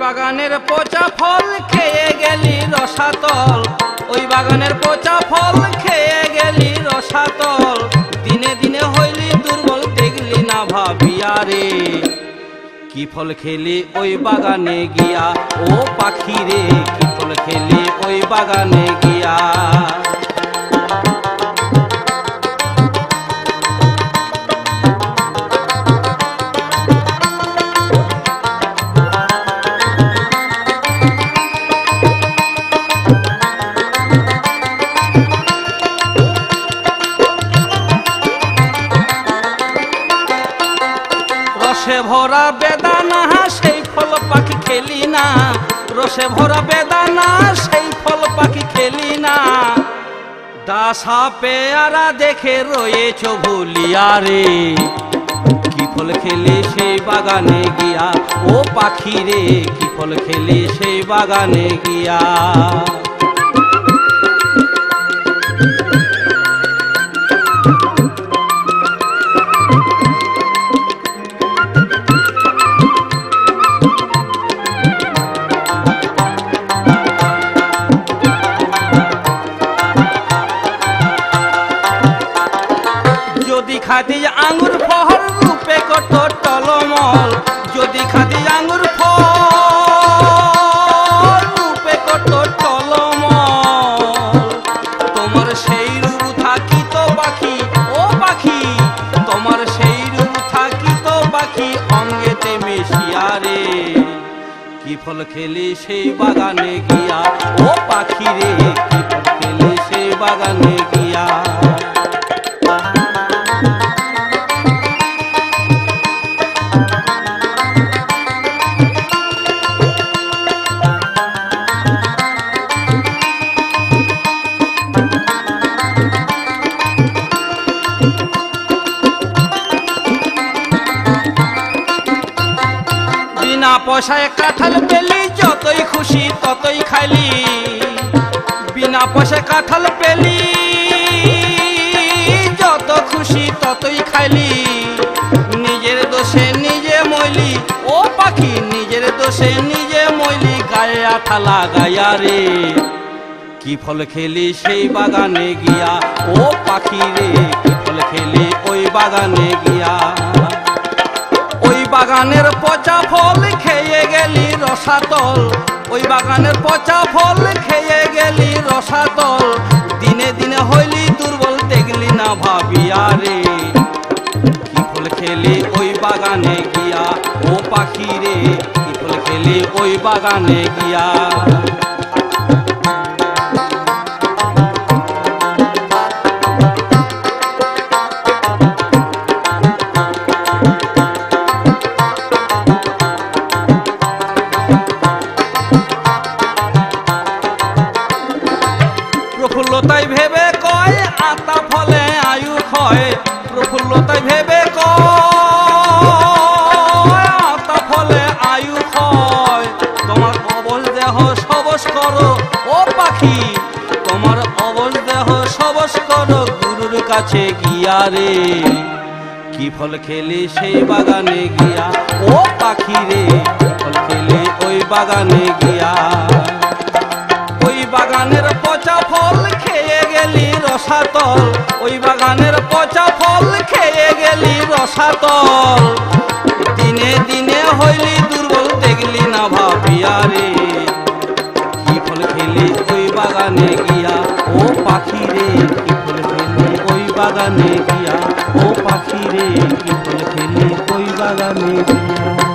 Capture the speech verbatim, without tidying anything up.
বাগানের পচা ফল খেয়ে গেলি রসাতল, ওই বাগানের পচা ফল খেয়ে গেলি রসাতল। দিনে দিনে হইলি দুর্বল দেখলি না ভাবিয়া রে, কি ফল খেলি ওই বাগানে গিয়া, ও পাখি রে কি ফল খেলি ওই বাগানে গিয়া। রসে ভরা বেদানা সেই ফল পাখি খেলি না, রসে ভরা বেদানা সেই ফল পাখি খেলি না। দাসা পেয়ারা দেখে রয়েছ ভুলিয়া রে, কি ফল খেলি সেই বাগানে গিয়া, ও পাখি রে কি ফল খেলি সেই বাগানে গিয়া। যদি খাদি আঙ্গুর ফল রূপে কত টলমল, যদি খাদি আঙ্গুর ফল রূপে কত টলমল। তোমার সেই রূপ থাকিত পাখি, ও পাখি তোমার সেই রূপ থাকিত পাখি অঙ্গেতে মিশিয়া রে, কি ফল খেলি সেই বাগানে গিয়া, ও পাখি রে কি ফল খেলি সেই বাগানে গিয়া। বিনা পয়সায় কাঁঠাল পেলি যতই খুশি ততই খাইলি, বিনা পয়সায় কাঁঠাল পেলি যত খুশি ততই খাইলি। নিজের দোষে নিজে মইলি, ও পাখি নিজের দোষে নিজে মইলি, গায়ে আঠা লাগাইয়া রে, কি ফল খেলি সেই বাগানে গিয়া, ও পাখি রে কি ফল খেলি ওই বাগানে গিয়া। ওই বাগানের পচা ফল খেয়ে গেলি রসাতল, ওই বাগানের পচা ফল খেয়ে গেলি রসাতল। দিনে দিনে হইলি দুর্বল দেখলি না ভাবিয়া রে, কি ফল খেলি ওই বাগানে গিয়া, ও পাখি রে কি ফল খেলি ওই বাগানে গিয়া। প্রফুল্লতাই ভেবে কয় আতা ফলে আয়ু ক্ষয়, প্রফুল্লতাই ভেবে কয় আতা ফলে আয়ু ক্ষয়। তোমার অবশ দেহ সবস করো, ও পাখি তোমার অবশ দেহ সবস করো গুরুর কাছে গিয়া রে, কি ফল খেলি সেই বাগানে গিয়া, ও পাখি রে কি ফল খেলি ওই বাগানে গিয়া। ওই বাগানের পচা ফল খেয়ে গেলি রসাতল, ওই বাগানের পচা ফল খেয়ে গেলি রসাতল। দিনে দিনে হইলি দুর্বল দেখলি না ভাবিয়া রে, কি ফল খেলি ওই বাগানে গিয়া, ও পাখি রে কি ফল খেলি ওই বাগানে গিয়া, ও পাখি রে কি ফল খেলি ওই বাগানে গিয়া।